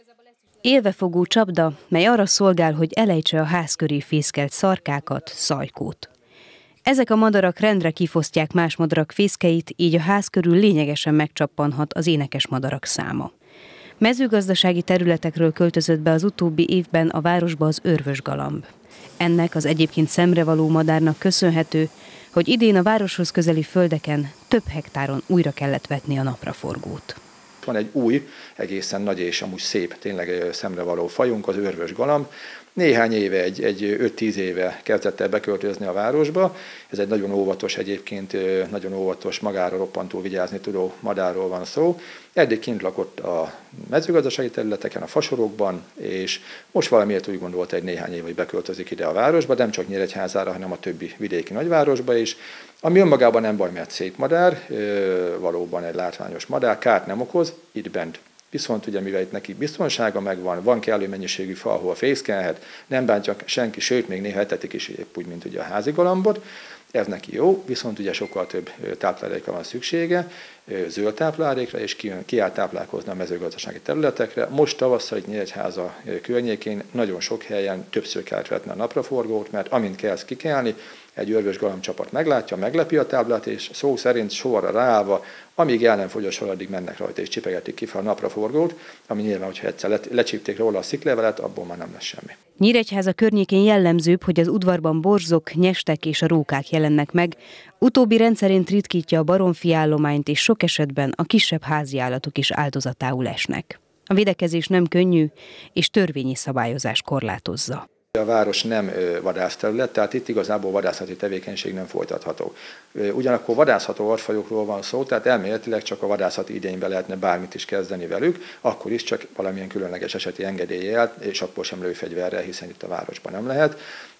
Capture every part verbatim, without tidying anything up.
Élvefogó csapda, mely arra szolgál, hogy elejtse a ház köré fészkelt szarkákat, szajkót. Ezek a madarak rendre kifosztják más madarak fészkeit, így a ház körül lényegesen megcsappanhat az énekes madarak száma. Mezőgazdasági területekről költözött be az utóbbi évben a városba az örvösgalamb. Ennek az egyébként szemrevaló madárnak köszönhető, hogy idén a városhoz közeli földeken több hektáron újra kellett vetni a napraforgót. Van egy új, egészen nagy és amúgy szép, tényleg szemrevaló fajunk, az örvösgalamb. Néhány éve, egy, egy öt-tíz éve kezdett el beköltözni a városba. Ez egy nagyon óvatos, egyébként nagyon óvatos, magára roppantól vigyázni tudó madárról van szó. Eddig kint lakott a mezőgazdasági területeken, a fasorokban, és most valamiért úgy gondolta egy néhány év, hogy beköltözik ide a városba, nem csak Nyíregyházára, hanem a többi vidéki nagyvárosba is. Ami önmagában nem baj, mert szép madár, valóban egy látványos madár, kárt nem okoz, itt bent. Viszont ugye, mivel itt neki biztonsága megvan, van kellő mennyiségű fa, ahol fészkelhet, nem bántja senki, sőt, még néha etetik is épp úgy, mint ugye a házi galambot. Ez neki jó, viszont ugye sokkal több táplálékra van szüksége, zöld táplálékra, és ki, ki áll táplálkozni a mezőgazdasági területekre. Most tavasszal itt Nyíregyháza környékén nagyon sok helyen többször kellett vetni a napraforgót, mert amint kezd kikelni, egy örvösgalamb csapat meglátja, meglepi a táblát, és szó szerint sorra ráállva, amíg el nem fogy a sor, addig mennek rajta, és csipegetik ki fel a napraforgót, ami nyilván, hogyha egyszer lecsípték róla a sziklevelet, abból már nem lesz semmi. Nyíregyháza környékén jellemzőbb, hogy az udvarban borzok, nyestek és a rókák jelennek meg. Utóbbi rendszerint ritkítja a baromfi állományt, és sok esetben a kisebb háziállatok is áldozatául esnek. A védekezés nem könnyű, és törvényi szabályozás korlátozza. A város nem vadászterület, tehát itt igazából vadászati tevékenység nem folytatható. Ugyanakkor vadászható vadfajokról van szó, tehát elméletileg csak a vadászati idényben lehetne bármit is kezdeni velük, akkor is csak valamilyen különleges eseti engedéllyel, és akkor sem lőfegyverrel, hiszen itt a városban nem lehet.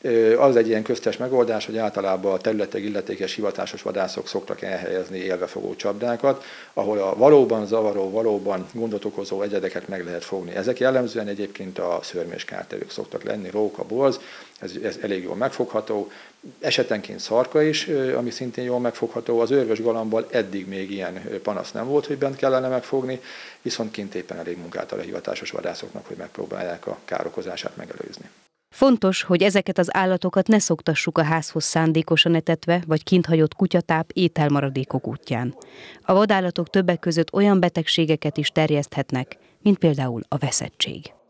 Az egy ilyen köztes megoldás, hogy általában a területek illetékes hivatásos vadászok szoktak elhelyezni élvefogó csapdákat, ahol a valóban zavaró, valóban gondot okozó egyedeket meg lehet fogni. Ezek jellemzően egyébként a szörméskártevők szoktak lenni, róka, borz, ez, ez elég jól megfogható. Esetenként szarka is, ami szintén jól megfogható. Az örvösgalambbal eddig még ilyen panasz nem volt, hogy bent kellene megfogni, viszont kint éppen elég munkát ad a hivatásos vadászoknak, hogy megpróbálják a károkozását megelőzni. Fontos, hogy ezeket az állatokat ne szoktassuk a házhoz szándékosan etetve, vagy kinthagyott kutyatáp, ételmaradékok útján. A vadállatok többek között olyan betegségeket is terjeszthetnek, mint például a veszettség.